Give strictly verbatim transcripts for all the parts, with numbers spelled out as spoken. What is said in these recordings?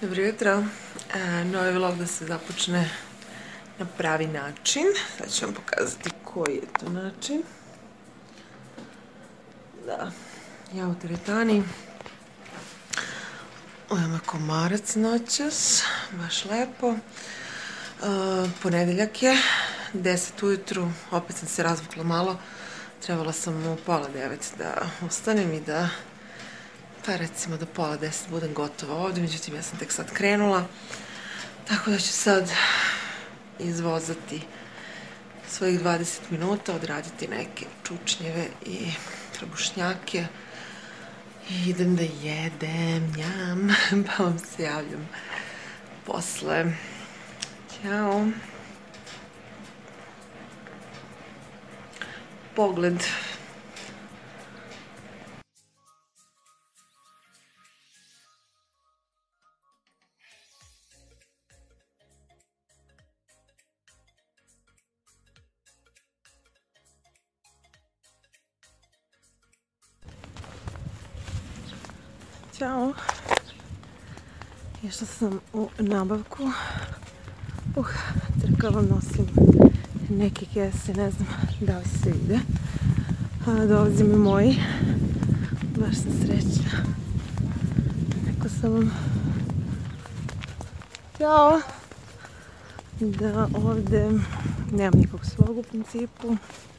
Dobro jutro, e, novi vlog da se započne na pravi način. Sad ću vam pokazati koji je to način. Da, ja u teretani. Ovo je komarac noćas, baš lepo. E, ponedeljak je, deset ujutru, opet sam se razvukla malo. Trebala sam u pola devet da ustanem i da, pa recimo do pola deset budem gotova ovdje, međutim ja sam tek sad krenula. Tako da ću sad izvozati svojih dvadeset minuta, odraditi neke čučnjeve i trbušnjake. I idem da jedem, njam, pa vam se javljam posle. Ćao. Pogled. Ćao. Išla sam u nabavku. Uh, crkavam, nosim neke kese, ne znam da li se ide. A, dolazi mi moji. Baš sam srećna. Rekla sam vam. Ćao. Da ovdje nemam nikog svog u principu.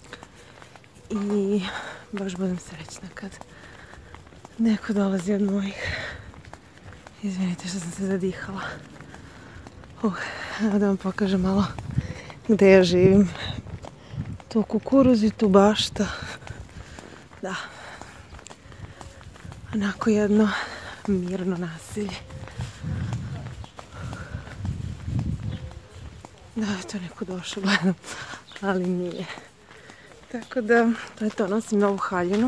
I baš budem srećna kad neko dolazi od mojih. Izvinite što sam se zadihala. Uh, da vam pokažem malo gdje ja živim. Tu kukuruz i tu bašta. Da. Onako jedno mirno naselje. Da je to neko došao, gledam, ali nije. Tako da, to je to, nosim novu haljinu.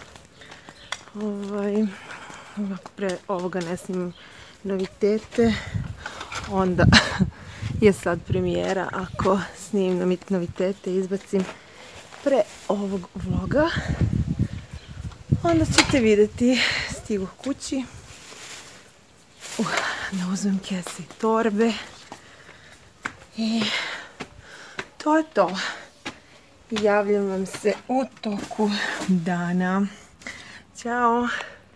Ovaj, ako pre ovoga ne snimam novitete, onda je sad premijera. Ako snimim novitete i izbacim pre ovog vloga, onda ćete vidjeti. Stigu kući. Uh, da uzmem kese i torbe. I to je to. Javljam vam se u toku dana. Ćao.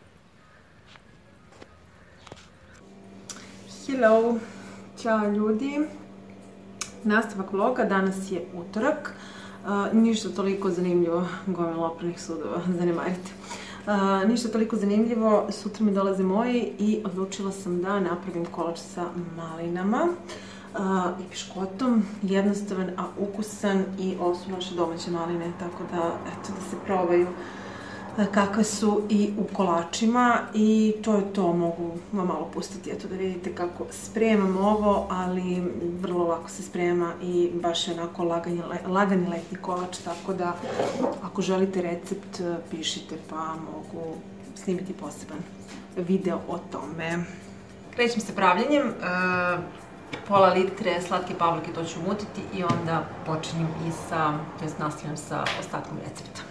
Hello. Ćao ljudi. Nastavak vloga, danas je utorak. Uh, ništa toliko zanimljivo, gomila opranih sudova, zanemarite. Uh, ništa toliko zanimljivo, sutra mi dolaze moji i odlučila sam da napravim kolač sa malinama uh, i piškotom. Jednostavan, a ukusan, i ovo su naše domaće maline, tako da, eto, da se probaju kakve su i u kolačima. I to je to, mogu vam malo pustiti, eto, da vidite kako spremam ovo, ali vrlo lako se sprema i baš je onako lagani, lagani letnji kolač, tako da ako želite recept pišite, pa mogu snimiti poseban video o tome. Krećem sa pravljenjem. E, pola litre slatke pavlake, to ću umutiti i onda počinjem i sa, to jest nastavljam sa ostatkom recepta.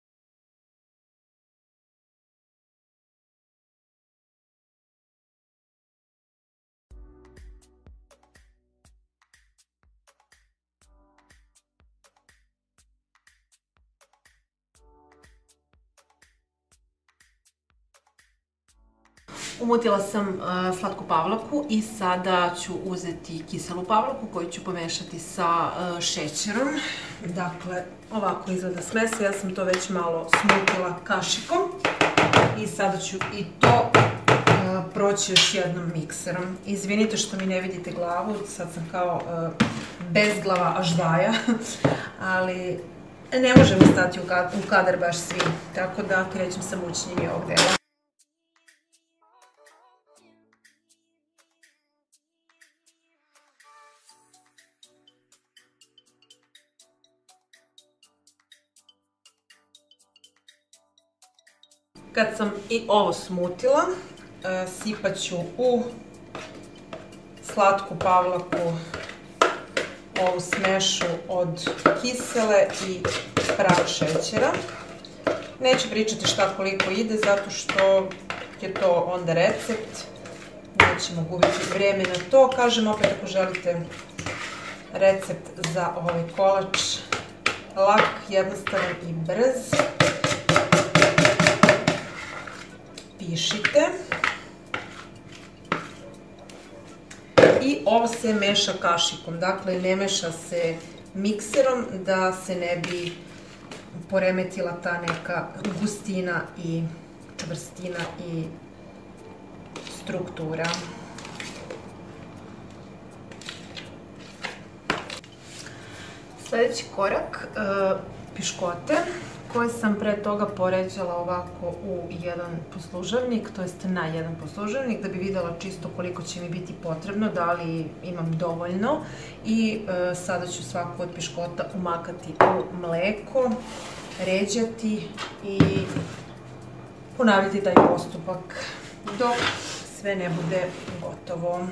Umutila sam uh, slatku pavlaku i sada ću uzeti kiselu pavlaku koju ću pomešati sa uh, šećerom. Dakle, ovako izgleda smesa, ja sam to već malo smutila kašikom i sada ću i to uh, proći još jednom mikserom. Izvinite što mi ne vidite glavu, sad sam kao uh, bezglava aždaja, ali ne možemo stati u, kad u kadar baš svi, tako da krećem sa mućenjem i ovog dela. Kad sam i ovo smutila, sipat ću u slatku pavlaku ovu smešu od kisele i pravog šećera. Neću pričati šta koliko ide, zato što je to onda recept. nećemo gubiti vreme na to. Kažem opet, ako želite recept za ovaj kolač, lak, jednostavan i brz, pišite. I ovo se meša kašikom, dakle ne meša se mikserom da se ne bi poremetila ta neka gustina i čvrstina i struktura. Sljedeći korak, piškote koje sam pre toga poređala ovako u jedan poslužavnik, to jest na jedan poslužavnik, da bi videla čisto koliko će mi biti potrebno, da li imam dovoljno. I sada ću svaku od piškota umakati u mleko, ređati i ponavljati taj postupak dok sve ne bude gotovo.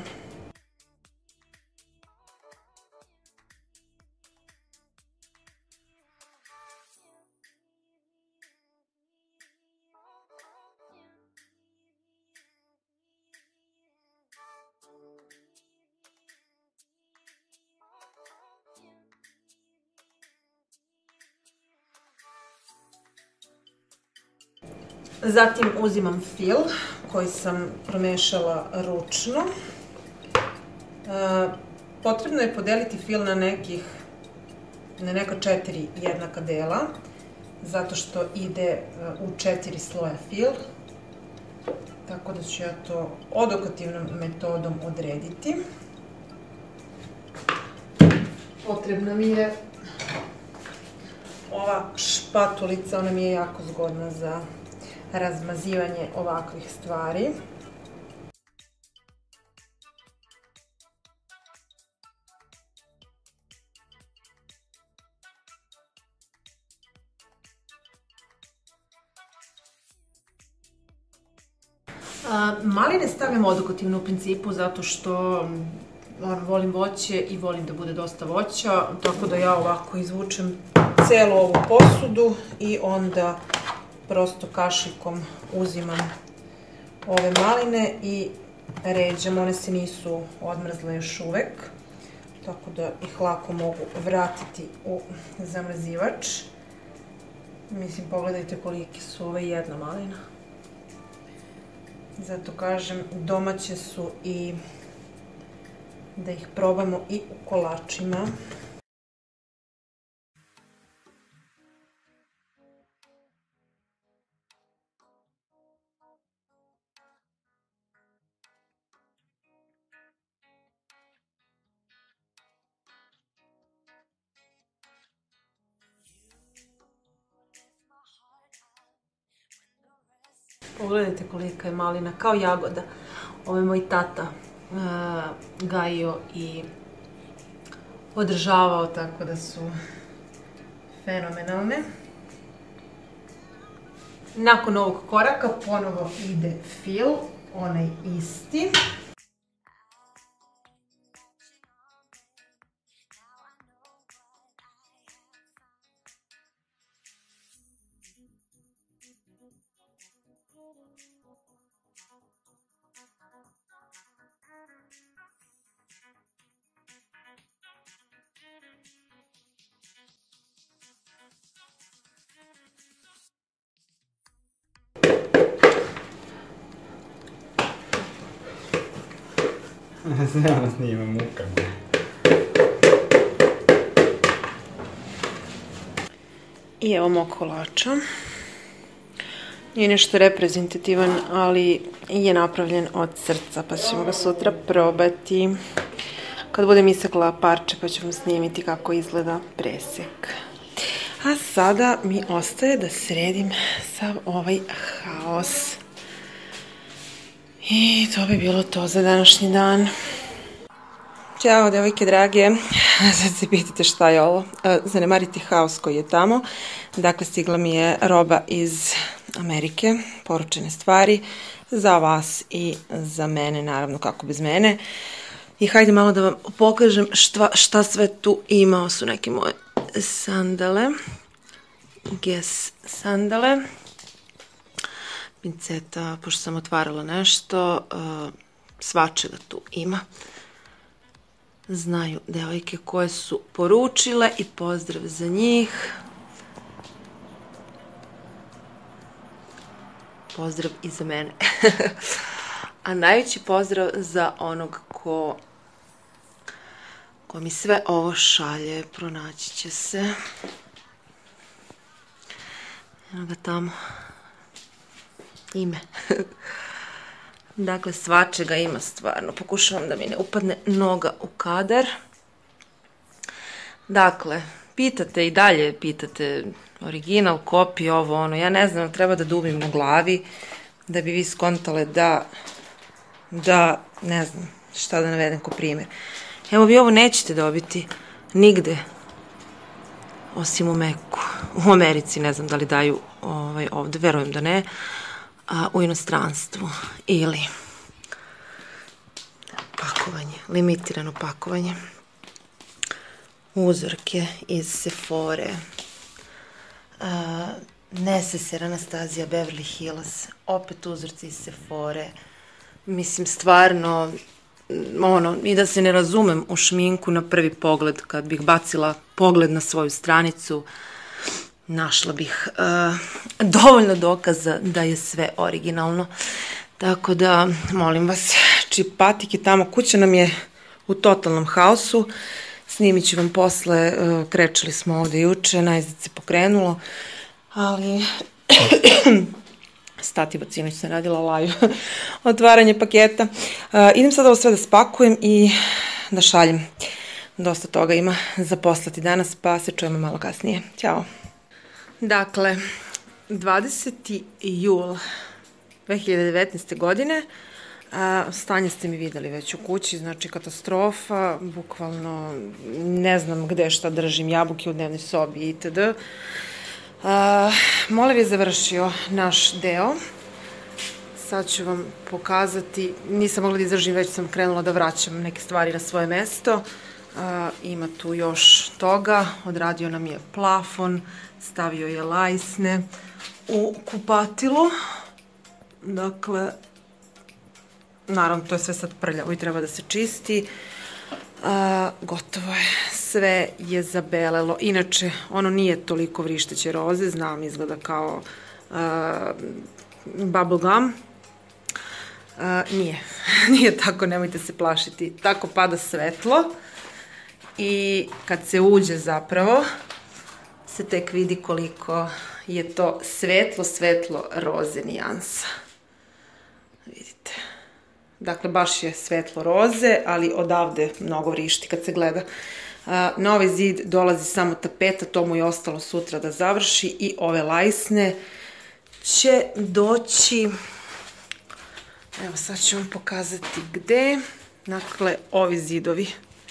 Zatim uzimam fil koji sam promešala ručno. Potrebno je podeliti fil na nekih, na neka četiri jednaka dela, zato što ide u četiri sloja fil. Tako da ću ja to odokativnom metodom odrediti. Potrebna mi je ova špatulica, ona mi je jako zgodna za razmazivanje ovakvih stvari. Maline stavljam odokativno u principu zato što volim voće i volim da bude dosta voća, tako da ja ovako izvučem celu ovu posudu i onda prosto kašikom uzimam ove maline i ređam. One se nisu odmrzle još uvek, tako da ih lako mogu vratiti u zamrzivač. Mislim, pogledajte koliki su ove jedna malina. Zato kažem, domaće su i da ih probamo i u kolačima. Pogledajte kolika je malina, kao jagoda. Ovo je moj tata gajio i održavao, tako da su fenomenalne. Nakon ovog koraka ponovo ide fil, onaj isti. Ja nas nije muka. I evo mog kolača. Nije nešto reprezentativan, ali je napravljen od srca, pa ćemo ga sutra probati. Kad budem isekla parče, pa ću vam snimiti kako izgleda presek. A sada mi ostaje da sredim sav ovaj haos. I to bi bilo to za današnji dan. Ćao, devojke drage. Sad se pitate šta je ovo. Zanemarite haos koji je tamo. Dakle, stigla mi je roba iz Amerike, poručene stvari za vas i za mene, naravno kako bez mene. I hajde malo da vam pokažem šta, šta sve tu ima. Ovo su neke moje sandale. Guess sandale. Pinceta, pošto sam otvarala nešto, svačega tu ima. Znaju devojke koje su poručile i pozdrav za njih. Pozdrav i za mene. A najveći pozdrav za onog ko, ko mi sve ovo šalje. Pronaći će se. Evo ga tamo. Ime. Dakle, svačega ima stvarno. Pokušavam da mi ne upadne noga u kadar. Dakle, pitate i dalje, pitate original, kopij, ovo, ono. Ja ne znam, treba da dubim u glavi da bi vi skontale da, da, ne znam, šta da navedem ko primjer. Evo, vi ovo nećete dobiti nigde, osim u Meku. U Americi, ne znam da li daju ovaj, ovde, verujem da ne. A, u inostranstvu ili pakovanje, limitirano pakovanje, uzorke iz Sephore, Necessaire Anastasia Beverly Hills, opet uzorci iz Sephore. Mislim, stvarno, ono, i da se ne razumem u šminku na prvi pogled, kad bih bacila pogled na svoju stranicu, našla bih uh, dovoljno dokaza da je sve originalno. Tako da, molim vas, čipatik je tamo. Kuća nam je u totalnom haosu. Snimit ću vam posle. Uh, krečili smo ovde juče, najzad se pokrenulo. Ali, stativa sinoć sam radila live otvaranje paketa. Uh, idem sad ovo sve da spakujem i da šaljem. Dosta toga ima za poslati danas, pa se čujemo malo kasnije. Ćao. Dakle, dvadeseti jul dve hiljade devetnaeste. godine, a, stanje ste mi videli već u kući, znači katastrofa, bukvalno ne znam gde šta držim, jabuke u dnevnoj sobi itd. A, Moler je završio naš deo, sad ću vam pokazati, nisam mogla da izdržim, već sam krenula da vraćam neke stvari na svoje mesto. A, ima tu još toga, odradio nam je plafon, stavio je lajsne u kupatilu. Dakle, naravno to je sve sad prljavo i treba da se čisti. A, gotovo je, sve je zabelelo. Inače, ono nije toliko vrišteće roze, znam, izgleda kao a, bubble gum. A, nije, nije tako, nemojte se plašiti. Tako pada svetlo i kad se uđe zapravo, se tek vidi koliko je to svetlo, svetlo roze nijansa. Vidite. Dakle, baš je svetlo roze, ali odavde mnogo vrišti kad se gleda. Na ovaj zid dolazi samo tapeta, to mu je ostalo sutra da završi i ove lajsne će doći, evo sad ću vam pokazati gde, dakle, ovi zidovi,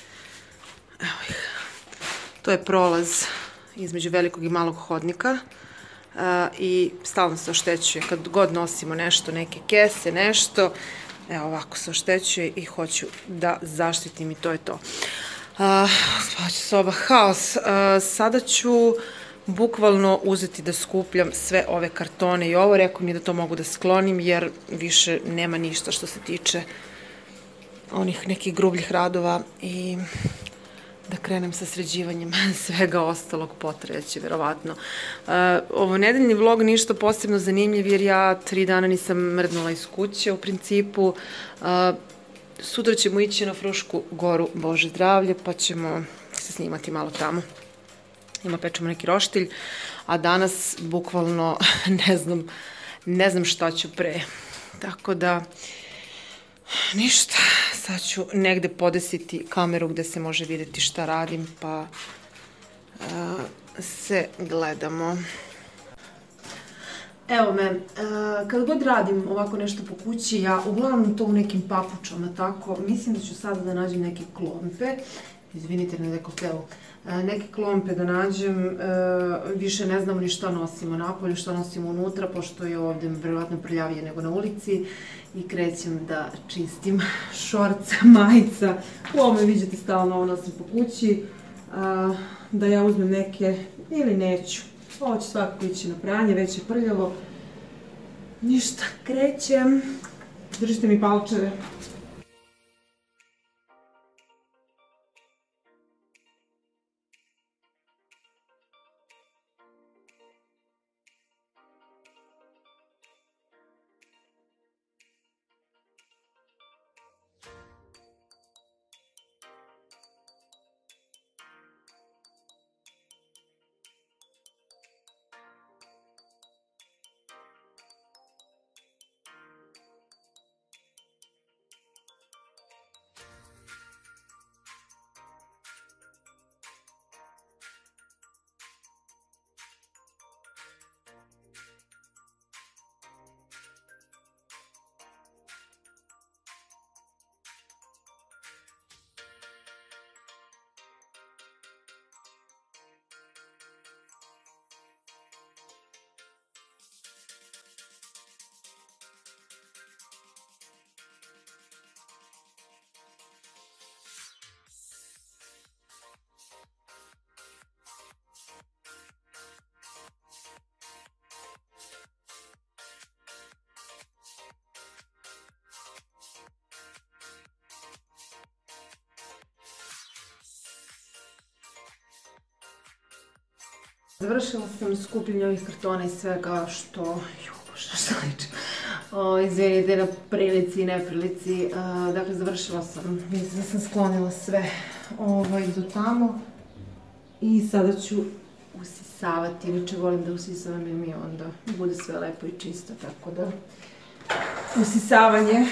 evo ih, to je prolaz između velikog i malog hodnika uh, i stalno se oštećuje kad god nosimo nešto, neke kese, nešto, evo ovako se oštećuje i hoću da zaštitim i to je to. Uh, Spavaća soba, haos. Uh, sada ću bukvalno uzeti da skupljam sve ove kartone i ovo, rekao mi da to mogu da sklonim jer više nema ništa što se tiče onih nekih grubljih radova i da krenem sa sređivanjem svega ostalog, potrajaće, verovatno. Uh, ovo nedeljni vlog ništa posebno zanimljiv, jer ja tri dana nisam mrdnula iz kuće, u principu. Uh, sutra ćemo ići na Frušku goru, Bože zdravlje, pa ćemo se snimati malo tamo. Ima pečemo neki roštilj, a danas bukvalno ne znam, ne znam šta ću pre. Tako da, ništa. Sad ću negde podesiti kameru gde se može vidjeti šta radim, pa uh, se gledamo. Evo me, uh, kad god radim ovako nešto po kući, ja uglavnom to u nekim papučama, tako, mislim da ću sada da nađem neke klompe, izvinite na dekotelu, uh, neke klompe da nađem, uh, više ne znamo ni šta nosimo napolju, šta nosimo unutra, pošto je ovde verovatno prljavije nego na ulici. I krećem da čistim šorca, majica. U ovome vidite stalno ovo nosim po kući. A, da ja uzmem neke ili neću. Ovo će svakako ići na pranje, već je prljavo. Ništa, krećem. Držite mi palčeve. Završila sam skupljanje ovih kartona i svega što... Jo, bože, što liči. Izvinite na prilici i neprilici. Dakle, završila sam. Mislim da sam sklonila sve do tamo. I sada ću usisavati. Inače, volim da usisavam i mi onda bude sve lepo i čisto. Tako da, usisavanje.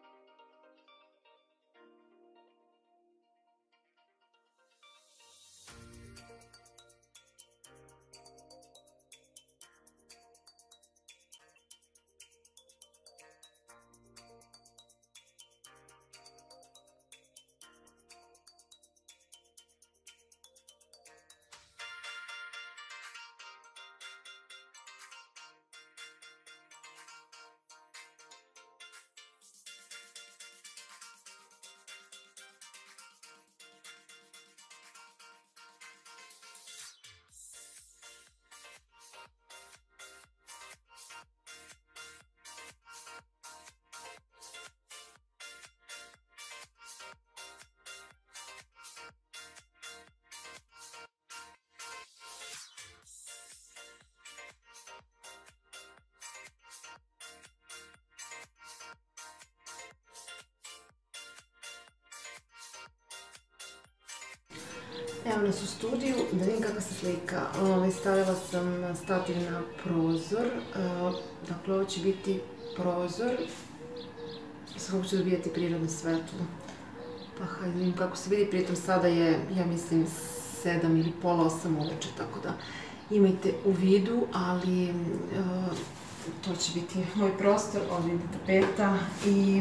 Evo nas u studiju, da vidim kakva se slika. Stavila sam stativ na prozor, dakle ovo će biti prozor, svakako ću dobijati prirodno svetlo. Pa hajde vidim kako se vidi, pritom sada je, ja mislim, sedam ili pola osam uveče, tako da imajte u vidu, ali to će biti moj prostor, ovdje je tapeta i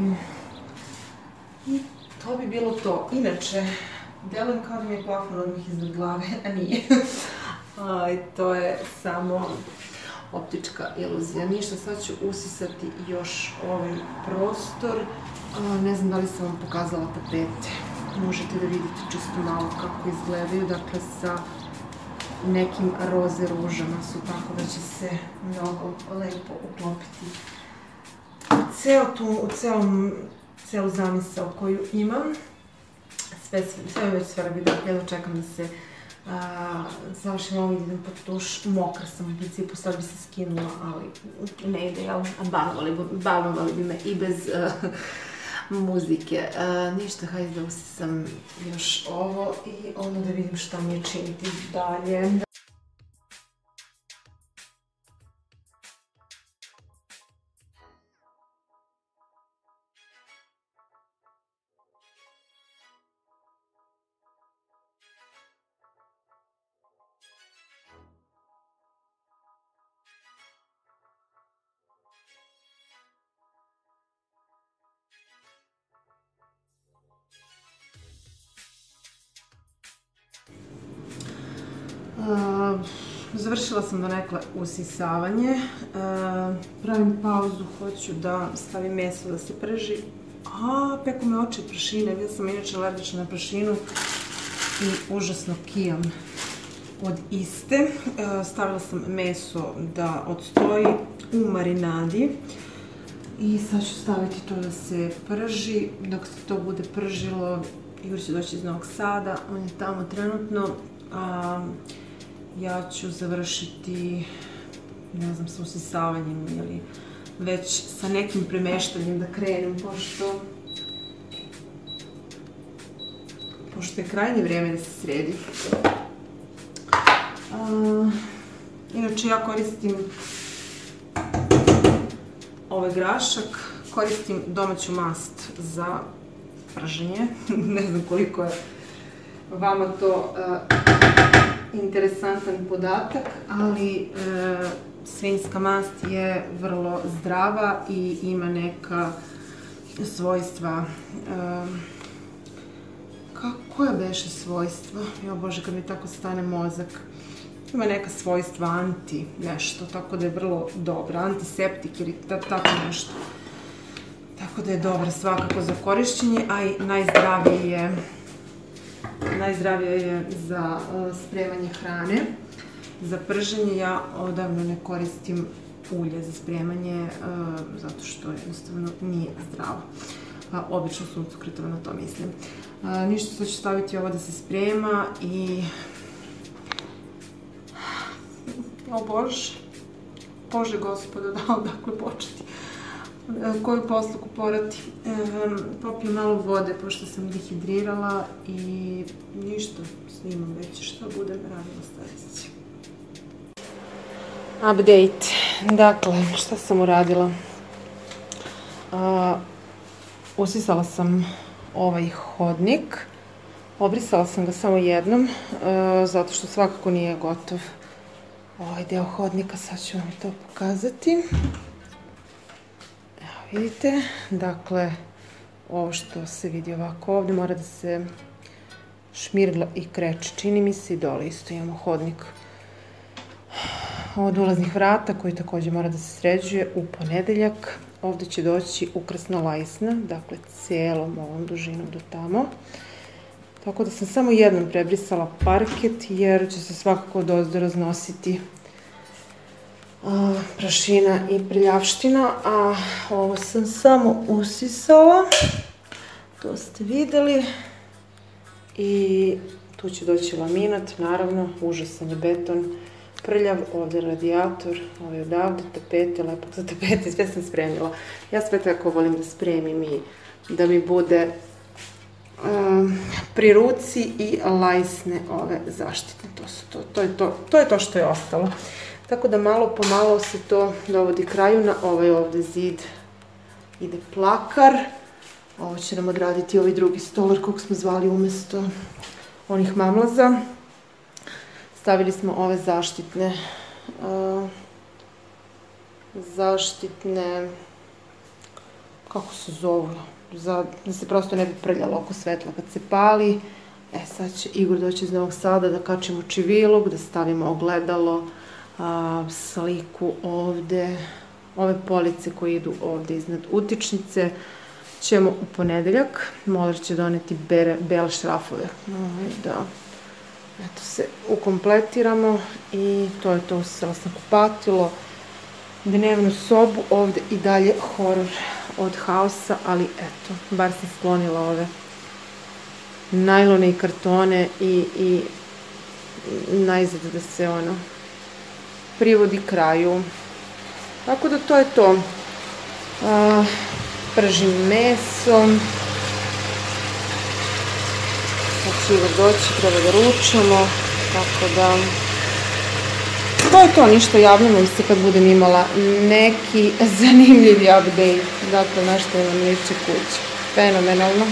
to bi bilo to. Inače, delujem kao da mi je plafon odmah iznad glave, a nije. To je samo optička iluzija. Ništa, sad ću usisati još ovaj prostor. Ne znam da li sam vam pokazala tapete. Možete da vidite čisto malo kako izgledaju. Dakle, sa nekim roze ružama su, tako da će se mnogo lepo uklopiti u celu zamisao koju imam. Sve je već sve rabi, dakle, jedno čekam da se završim ovo i idem pod tuš. Mokra sam u principu, sad bi se skinula, ali ne ide, jel? Balnovali bi me i bez muzike. Ništa, hajde da usisam još ovo i onda da vidim šta mi je činiti dalje. Završila sam donekle usisavanje, pravim pauzu, hoću da stavim meso da se prži, a peku me oči prašine, ja sam inače alergična na prašinu i užasno kijam od iste. Stavila sam meso da odstoji u marinadi i sad ću staviti to da se prži. Dok se to bude pržilo, Igor će doći iz Novog Sada, on je tamo trenutno. Ja ću završiti, ne znam, sa usisavanjem ili već sa nekim premeštanjem da krenem, pošto pošto je krajnje vrijeme da se sredi. Inače, ja koristim ovaj grašak, koristim domaću mast za praženje. Ne znam koliko je vama to interesantan podatak, ali svinjska mast je vrlo zdrava i ima neka svojstva. Koja beše svojstva? Jo bože, kad mi tako stane mozak. Ima neka svojstva anti nešto, tako da je vrlo dobra. Antiseptik ili tako nešto. Tako da je dobra svakako za korišćenje, a i najzdravije je Najzdravije je za spremanje hrane. Za prženje ja odavno ne koristim ulje za spremanje, zato što jednostavno nije zdravo. Obično suncokretovo, na to mislim. Ništa, sad ću staviti ovo da se sprema i o Bože, Bože Gospoda, da odakle početi, koju posluku porati. Popijem malo vode, pošto sam dehidrirala i ništa, snimam već šta budem radila sledeće. Update. Dakle, šta sam uradila? Usisala sam ovaj hodnik. Obrisala sam ga samo jednom, zato što svakako nije gotov ovaj deo hodnika. Sad ću vam to pokazati. Evo vidite, dakle, ovo što se vidi ovako ovde mora da se šmirgla i kreče. Čini mi se i dole isto imamo hodnik od ulaznih vrata koji takođe mora da se sređuje u ponedeljak. Ovde će doći ukrasna lajsna, dakle cijelom ovom dužinom do tamo. Tako da sam samo jednom prebrisala parket jer će se svakako dozdo raznositi prašina i prljavština, a ovo sam samo usisala, to ste videli, i tu će doći laminat, naravno, užasan je beton, prljav, ovde radijator, ovaj odavde, tapete, lepak za tapete, sve sam spremila. Ja sve tako volim da spremim i da mi bude pri ruci i lajsne ove zaštitne. To je to što je ostalo. Tako da malo po malo se to dovodi kraju. Na ovaj ovde zid ide plakar. Ovo će nam odraditi ovaj drugi stolar kog smo zvali umesto onih mamlaza. Stavili smo ove zaštitne zaštitne kako se zovu, da se prosto ne bi prljalo oko svetla kad se pali. E, sad će Igor doći iz Novog Sada da kačimo čivilog, da stavimo ogledalo, sliku ovde, ove police koje idu ovde iznad utičnice ćemo u ponedeljak. Moler će doneti bele šrafove da eto se ukompletiramo i to je to. Usisala sam kupatilo, dnevnu sobu, ovde i dalje horor od haosa, ali eto, bar sam sklonila ove najlone i kartone i najzad da se ono privodi kraju. Tako da to je to. Pržim meso. Sad će Igor doći, treba da ručamo, tako da to je to, ništa, javljamo se kad budem imala neki zanimljivi update. Dakle, nešto nam liče kuće. Fenomenalno.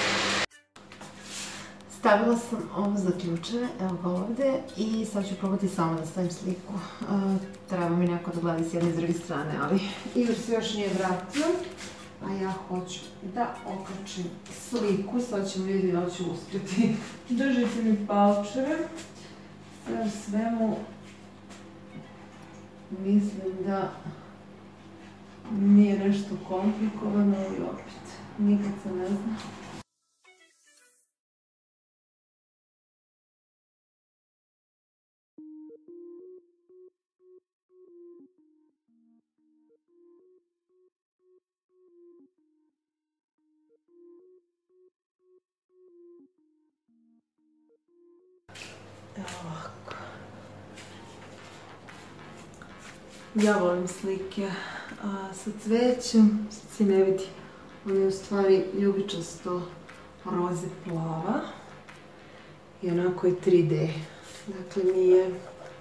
Stavila sam ovo za ključeve, evo ga ovde, i sad ću probati samo da stavim sliku. Treba mi neko da gleda s jedne i s druge strane, ali Igor se još nije vratio, a ja hoću da okačim sliku. Sad ćemo vidjeti da li ću uspjeti. Držite mi palčeve. Sve u svemu mislim da nije nešto komplikovano, ali opet, nikad se ne zna. Ovako. Ja volim slike sa cvećem, sad se ne vidi, on je u stvari ljubičasto roze plava i onako je tri D, dakle nije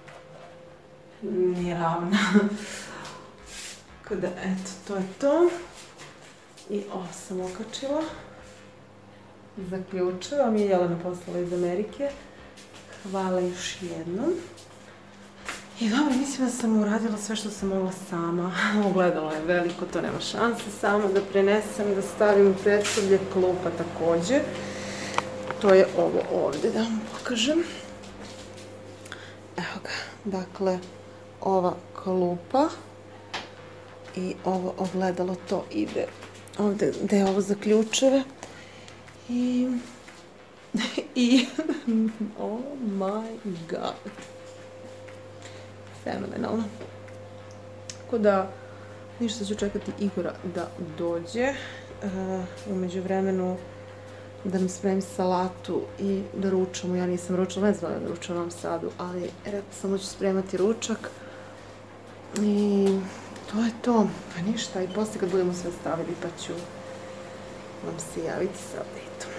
nije ravna. Tako da, eto, to je to. I ovo sam okačila. Zaključila, mi je Jelena poslala iz Amerike. Hvala još jednom. I dobro, mislim da sam uradila sve što sam mogla sama. Ogledalo je veliko, to nema šanse sama da prenesem, da stavim u predstavlje, klupa takođe. To je ovo ovde, da vam pokažem. Evo ga, dakle, ova klupa i ovo ogledalo, to ide ovde gde je ovo za ključeve. I... I... oh my god. Fenomenalno. Tako da, ništa ću čekati Igora da dođe. Umeđu vremenu da mi spremim salatu i da ručamo. Ja nisam ručala, ne znam da ručam u Novom Sadu, ali rekla sam da ću spremati ručak. I to je to. Pa ništa, i poslije kad budemo sve stavili pa ću vam se javiti sa update-om.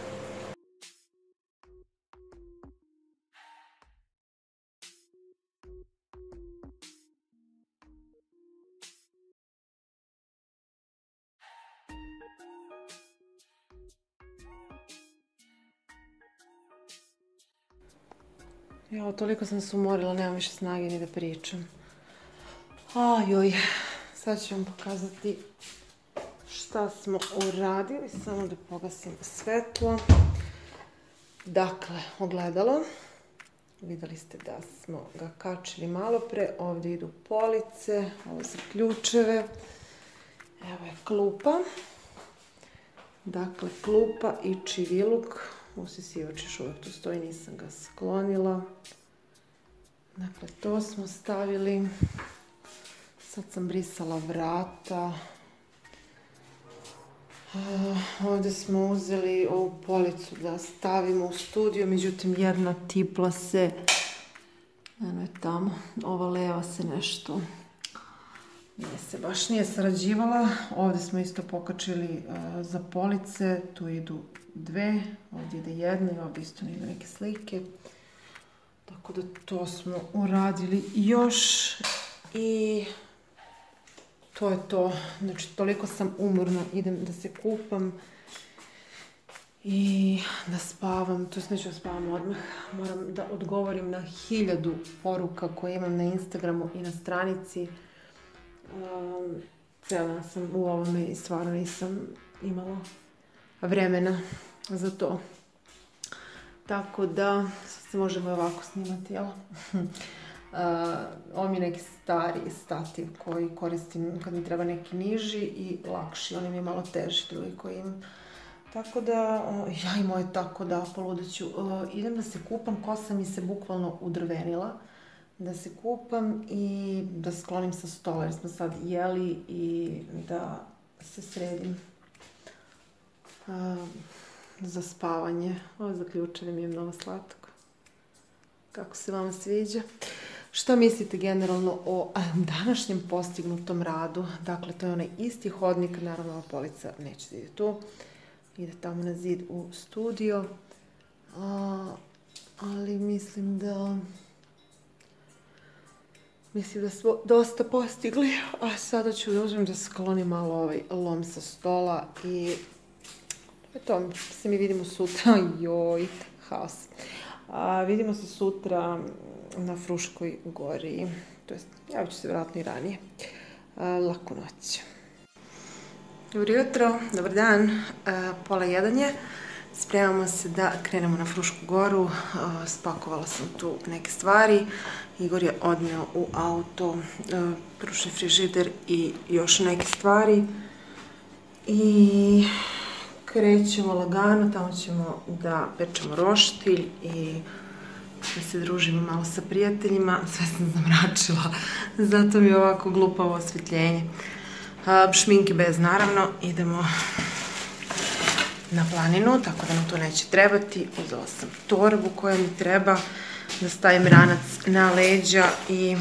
Evo, toliko sam se umorila, nemam više snage ni da pričam. Ajoj, sad ću vam pokazati šta smo uradili, samo da pogasim svetlo. Dakle, ogledalo. Vidjeli ste da smo ga kačili malo pre, ovdje idu police, ovo su ključeve. Evo je klupa. Dakle, klupa i čiviluk. Usisivač još uvijek tu stoji, nisam ga sklonila. Dakle, to smo stavili. Sad sam brisala vrata. Ovdje smo uzeli ovu policu da stavimo u studio, međutim jedna tipla se, eno je tamo, ova leva se nešto, nije se baš nije sarađivala. Ovdje smo isto pokačili za police, tu idu dve, ovdje ide jedna i ovdje isto idu neke slike. Tako da to smo uradili još i to je to. Znači, toliko sam umorna, idem da se kupam i da spavam. To je neću da spavam odmah. Moram da odgovorim na hiljadu poruka koje imam na Instagramu i na stranici. Um, Cijela sam u ovome i stvarno nisam imala vremena za to. Tako da, sad se možemo ovako snimati, jel? Uh, ovo mi je neki stari stativ koji koristim kad mi treba neki niži i lakši, on mi je malo teži drugi koji imam. Tako da, uh, ja i moje tako da poludeću. Uh, idem da se kupam, kosa mi se bukvalno udrvenila. Da se kupam i da sklonim sa stola jer smo sad jeli i da se sredim uh, za spavanje. Ovo za ključeve mi je mnogo slatko. Kako se vama sviđa? Šta mislite generalno o današnjem postignutom radu? Dakle, to je onaj isti hodnik, naravno ova polica neće da ide tu, ide tamo na zid u studio, a, ali mislim da mislim da smo dosta postigli, a sada ću da uzmem da sklonim malo ovaj lom sa stola i to se mi vidimo sutra, joj, haos. A, vidimo se sutra na Fruškoj gori, to jest javit ću se vjerojatno i ranije. A, laku noć. Dobro jutro, dobar dan, a, pola jedan je. Spremamo se da krenemo na Frušku goru, a, spakovala sam tu neke stvari. Igor je odneo u auto a, ručni frižider i još neke stvari. I krećemo lagano, tamo ćemo da pečemo roštilj i da se družimo malo sa prijateljima. Sve sam zamračila, zato mi je ovako glupavo osvjetljenje. Šminke bez, naravno, idemo na planinu, tako da nam to neće trebati. Uzela sam torbu koja mi treba da stavim ranac na leđa i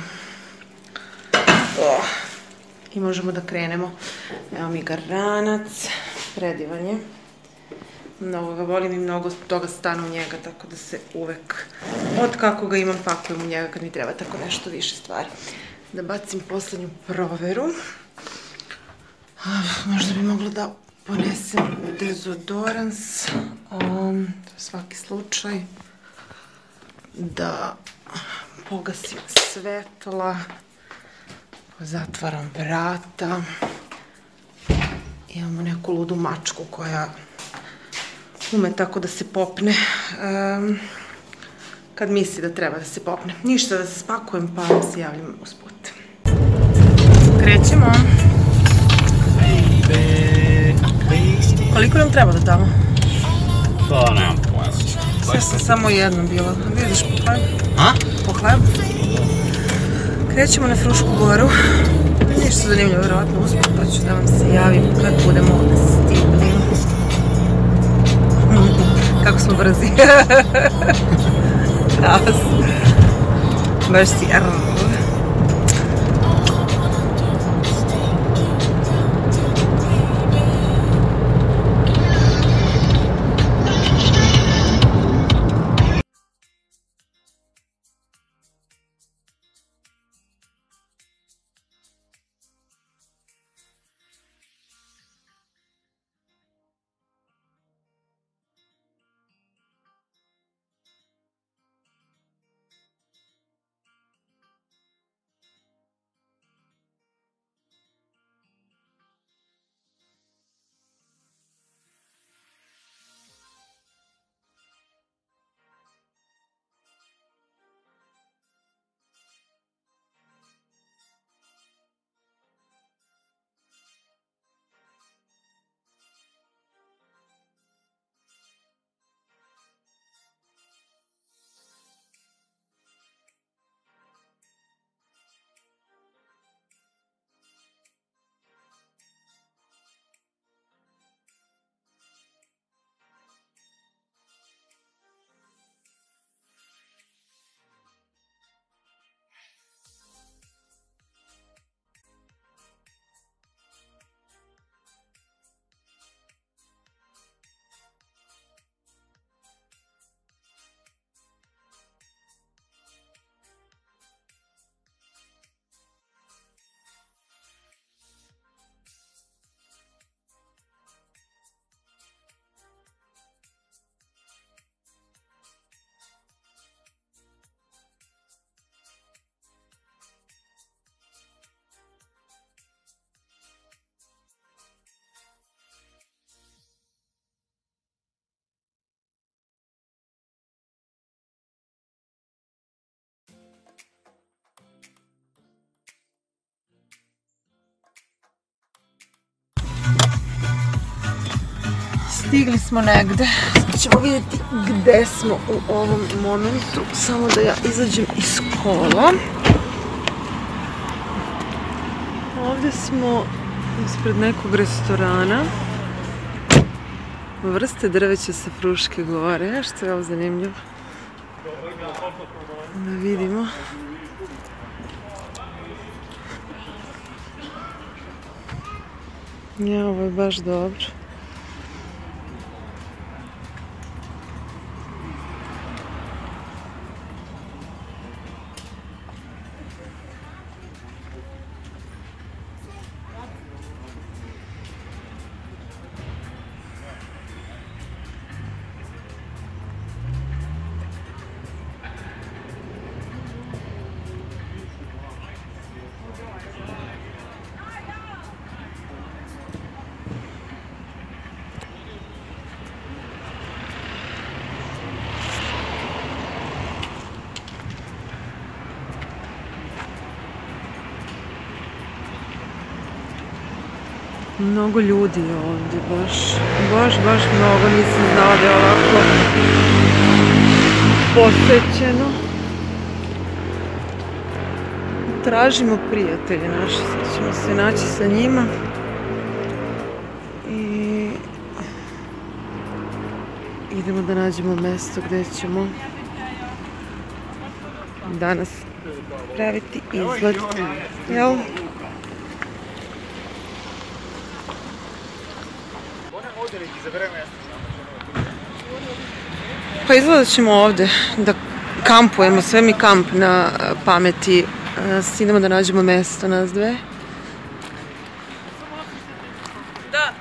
oh, i možemo da krenemo. Evo mi ga ranac, predivan je. Mnogo ga volim i mnogo toga stane u njega, tako da se uvek, od kako ga imam, pakujem u njega kad mi treba tako nešto više stvari. Da bacim poslednju proveru. Možda bi mogla da ponesem dezodorans, um, svaki slučaj. Da pogasim svetla, zatvaram vrata. Imamo neku ludu mačku koja ume tako da se popne um, kad misli da treba da se popne. Ništa, da se spakujem pa se javljam usput. Krećemo. Koliko nam treba do tamo? To nemam pojma. Sve sam samo jedno bila. Vidiš po hleb? A? Po hleb. Krećemo na Frušku goru. Ništa zanimljivo, vjerojatno usput, pa ću da vam se javim kad budemo stigli. Kako smo brzi. Baš si... Stigli smo negde. Sad ćemo vidjeti gde smo u ovom momentu. Samo da ja izađem iz kola. Ovdje smo ispred nekog restorana. Vrste drveća sa Fruške gore. Što je ovo zanimljivo? Da vidimo. Ja, ovo je baš dobro. Mnogo ljudi je ovdje, baš, baš, baš mnogo, nisam znala da je ovako posećeno. Tražimo prijatelje naše, sad ćemo se naći sa njima. I idemo da nađemo mjesto gdje ćemo danas praviti izlet. Jel? Pa izgleda ćemo ovdje da kampujemo, sve mi kamp na pameti. Idemo da nađemo mjesto, nas dve. Da.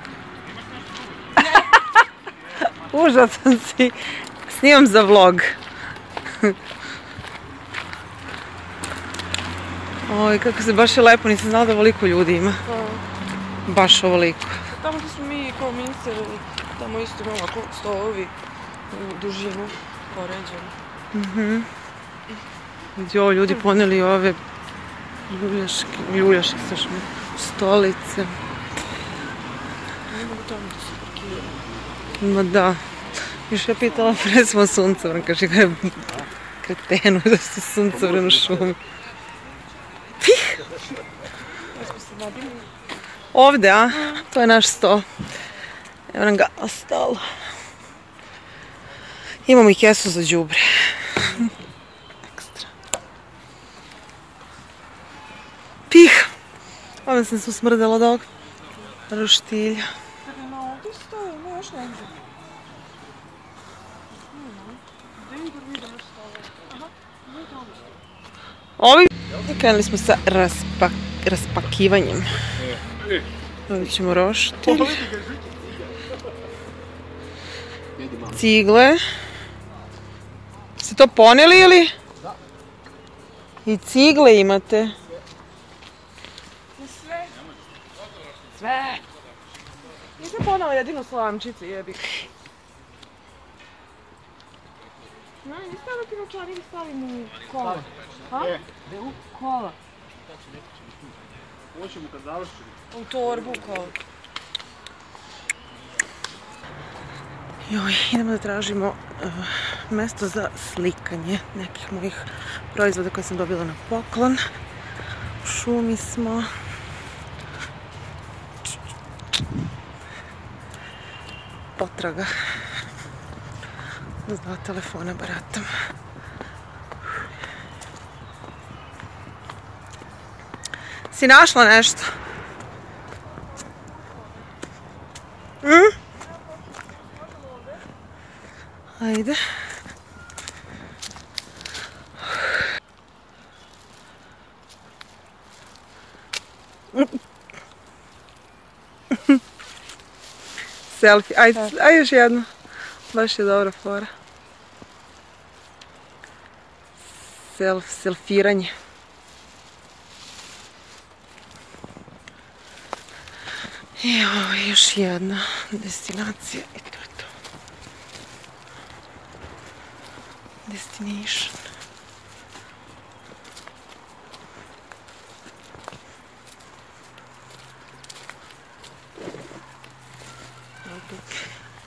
Užasan si. Snimam za vlog. Oj, kako se baš je lepo, nisam znala da ovoliko ljudi ima. Baš ovoliko. Tamo gdje smo mi kao ministar, tamo isto imamo ovako stolovi u dužinu poređeni. Mhm. Jo, ljudi poneli ove ljuljaške, ljuljaške sašme, stolice. Ne mogu tamo da se parkiraju. Ma da. Još je pitala pre smo suncovran, kaže ga je kretenu da ste suncovran u šumi. Pih! Ovdje, a? To je naš sto. Evo nam ga ostalo. Imamo i kesu za đubre. Ekstra. Pih! Ovdje sam se usmrdala od ovog roštilja. Kada ima ovdje stoje, ima još negdje. Gdje Igor vidio još stoje? Aha, gdje tamo? Ovi... Krenuli smo sa raspa... raspakivanjem. Ovdje ćemo roštilj. Cigle. Ste to poneli ili? Da. I cigle imate? Sve. Sve. Nisam ponela jedino slamčice, jebi. No, niste ono ti novčanik stavim u kola? Ha? U kola. Hoćemo kad završimo. U torbu kola. Joj, idemo da tražimo uh, mjesto za slikanje nekih mojih proizvoda koje sam dobila na poklon. U šumi smo. Potraga. S dva telefona baratam. Si našla nešto? Mm? Ajde. Selfie. Ajde, ajde još jedno. Baš je dobra fora. Self, selfiranje. I ovo je još jedna destinacija i to je to. Destination.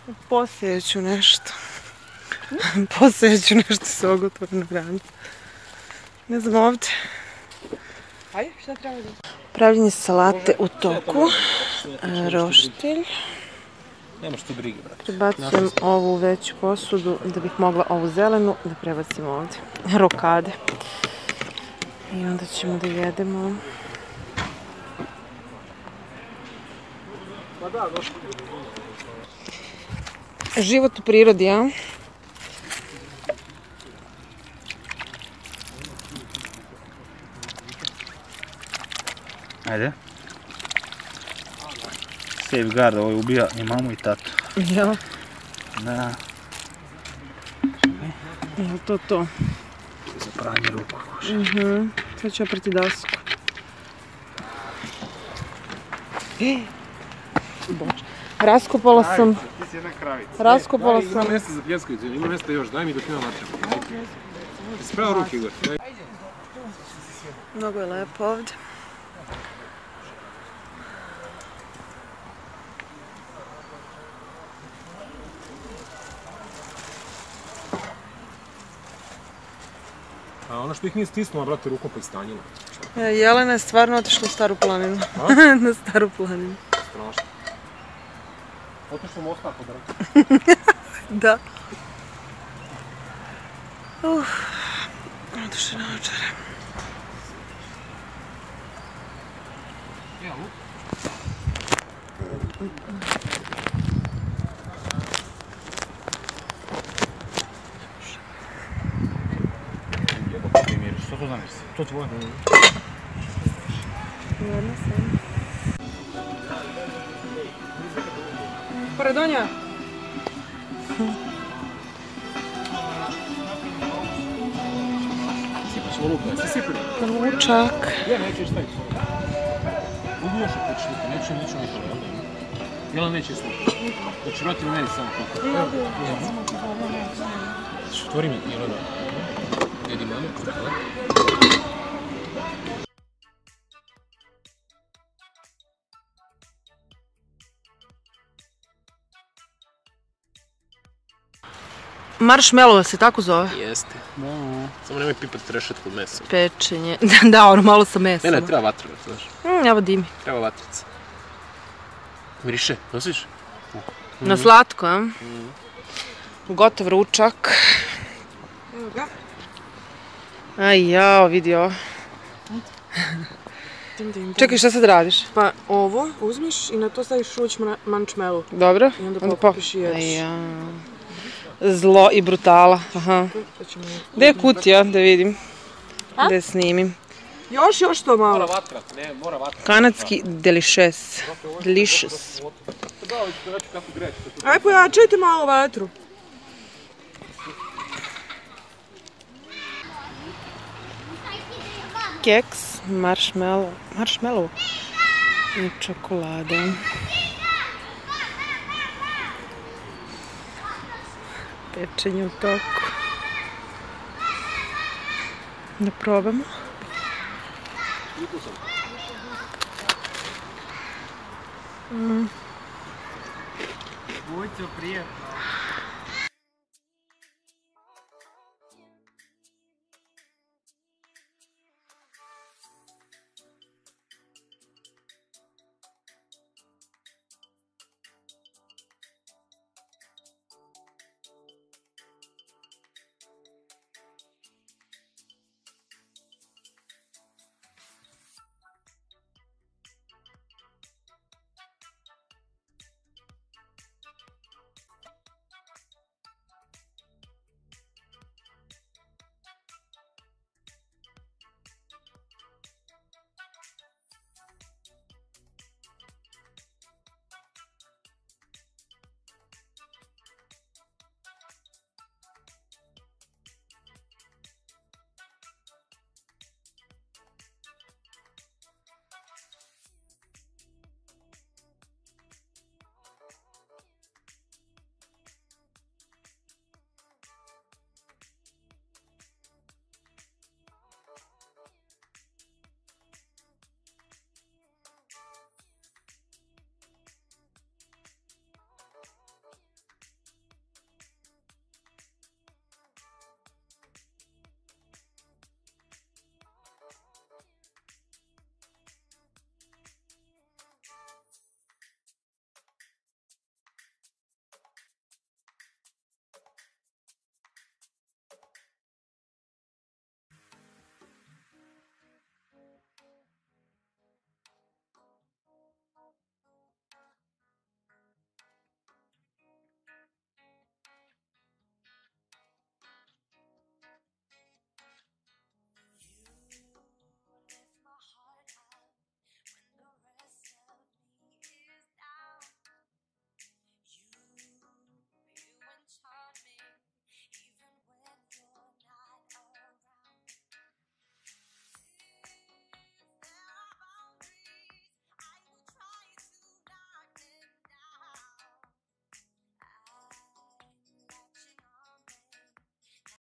Posejeću nešto. Posejeću nešto s ovog otvorenog granja. Ne znam ovdje. Ajde, šta treba da? Pravljenje salate u toku. Roštilj. Nemaš tu brige, brate. Prebacujem ovu u veću posudu da bih mogla ovu zelenu da prebacim ovdje. Rokade. I onda ćemo da jedemo. Život u prirodi, a? Ajde. Safeguard, ovo je ubija i mamu i tatu. Ja. Da. Evo to to. Za pranje ruku. Mhm. Sad ću oprati dasku. Boč. Raskopala sam. Ti si jedna kravica. Raskopala sam. Ima mjesta za pljeskavicu, ima mjesta još, daj mi dok nema mača. Spravo ruke, Igor. Mnogo je lepo ovdje. A ono što ih nije stisnula, brate, rukom pa ih stanjila. Jelena je stvarno otišla u Staru planinu. Na Staru planinu. Strašno. Otišla mu ostako, brate. Da. Uf. Otišla na očare. Što to znaš? To tvoje. Jedna sam. Paradonja! Sipaš mu ruku, jesi sipili? Lučak. Ja, nećeš staviti. Budu još opet šlika, neću ničem ni to. Jela neće sluti. Znači, vrati mi meni samo to. Otvori mi, jel da? Jedi mame, da? Marshmallow se tako zove? Jeste. Samo nemoj pipati rešetku od mesa. Pečenje. Da, ono malo sa mesom. Ne, ne, treba vatra, znaš. Mm, evo dimi. Treba vatrica. Miriše, nosiš? Na slatko, a? Gotov ručak. Evo ga. Aj jao, vidi ovo. Čekaj, šta sad radiš? Pa ovo uzmeš i na to staviš šuć marshmallow. Dobro. I onda Onda pokupiš i jedeš. Aj ja. Zlo i brutala. Aha. Gdje je kutija, da vidim. Da snimim. Još, još to malo. Mora vatra, ne, mora vatra. Kanadski delicious. Delicious. Aj pojačajte malo vatru. Keks, marshmallow, marshmallow i čokolada. Pečenje u toku. Da probamo. Будьте приятны.